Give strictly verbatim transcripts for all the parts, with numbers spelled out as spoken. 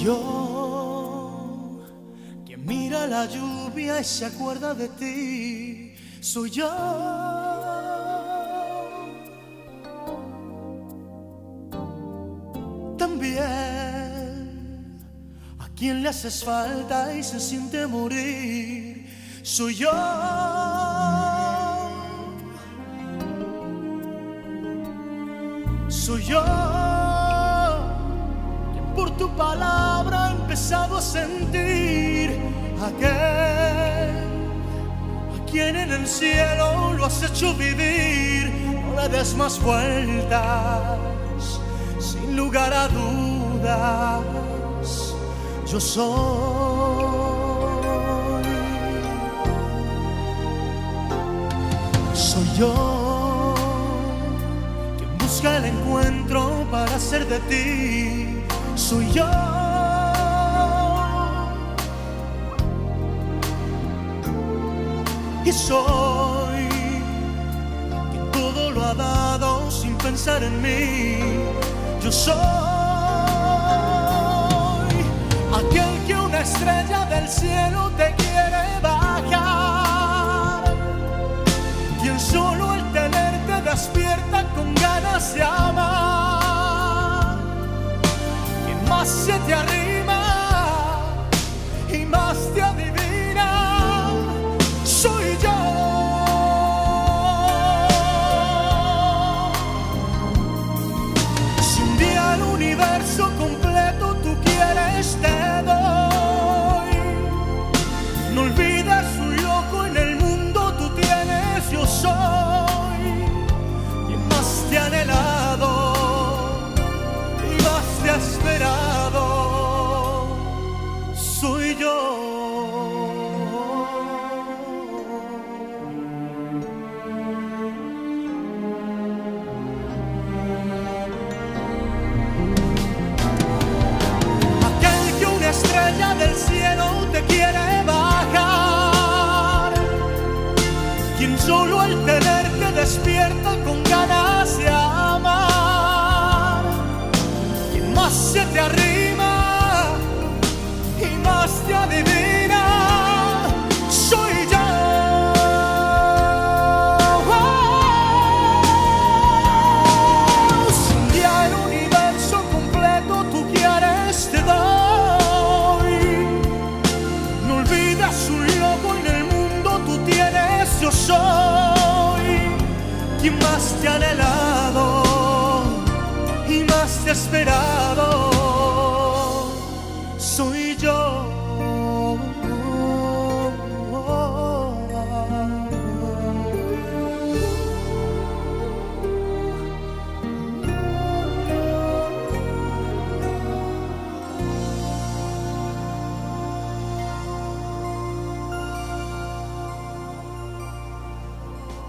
yo, quien mira la lluvia y se acuerda de ti. Soy yo, también, a quien le haces falta y se siente morir. Soy yo, soy yo, por tu palabra he empezado a sentir aquel a quien en el cielo lo has hecho vivir. No le des más vueltas, sin lugar a dudas, yo soy. Soy yo quien busca el encuentro para ser de ti. Soy yo, y soy quien todo lo ha dado sin pensar en mí. Yo soy aquel que una estrella del cielo te quiere bajar, quien solo el tenerte despierta con ganas de amar. Más se te arrima y más te adivina. Soy yo. Si un día el universo completo tú quieres, te doy. No olvides un loco en el mundo tú tienes. Yo soy quien más te ha anhelado y más te ha esperado. Soy yo. Aquel que una estrella del cielo te quiere bajar, quien solo al tenerte despierta con ganas de amar, quien más se te arrima y más te adivina. Soy yo. Oh, si un día el universo completo tú quieres, te doy. No olvides un loco en el mundo tú tienes. Yo soy quien más te ha anhelado y más te ha esperado. Soy yo.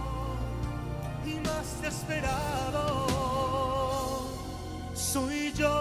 Y más te he esperado. Soy yo.